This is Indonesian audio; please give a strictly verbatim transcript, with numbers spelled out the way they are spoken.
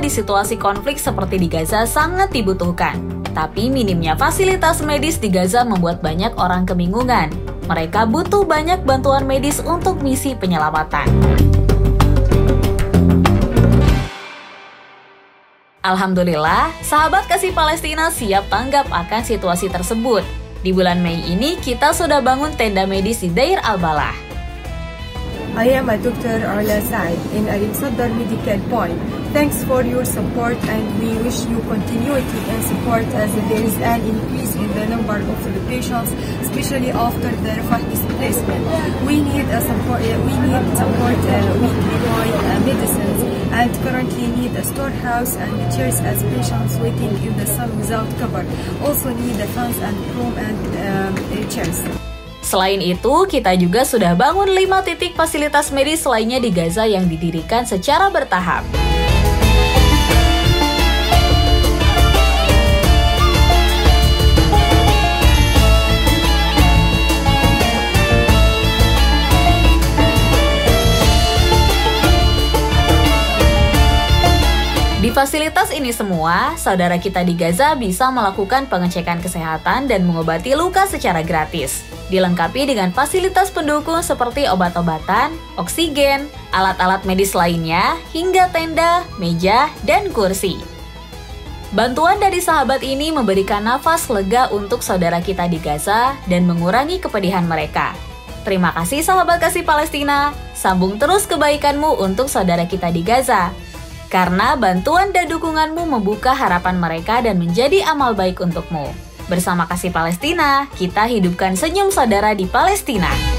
di situasi konflik seperti di Gaza sangat dibutuhkan. Tapi minimnya fasilitas medis di Gaza membuat banyak orang kebingungan. Mereka butuh banyak bantuan medis untuk misi penyelamatan. Alhamdulillah, sahabat kasih Palestina siap tanggap akan situasi tersebut. Di bulan Mei ini, kita sudah bangun tenda medis di Deir al-Balah. I am a Doctor Ala Said in Al Sadr Medical Point. Thanks for your support and we wish you continuity and support as there is an increase in the number of the patients, especially after the Rafah displacement. We need a support. We need support uh, weekly by uh, medicines and currently need a storehouse and chairs as patients waiting in the sun without cover. Also need the fans and room and um, chairs. Selain itu, kita juga sudah bangun lima titik fasilitas medis lainnya di Gaza yang didirikan secara bertahap. Di fasilitas ini semua, saudara kita di Gaza bisa melakukan pengecekan kesehatan dan mengobati luka secara gratis. Dilengkapi dengan fasilitas pendukung seperti obat-obatan, oksigen, alat-alat medis lainnya, hingga tenda, meja, dan kursi. Bantuan dari sahabat ini memberikan nafas lega untuk saudara kita di Gaza dan mengurangi kepedihan mereka. Terima kasih sahabat kasih Palestina, sambung terus kebaikanmu untuk saudara kita di Gaza. Karena bantuan dan dukunganmu membuka harapan mereka dan menjadi amal baik untukmu. Bersama Kasih Palestina, kita hidupkan senyum saudara di Palestina.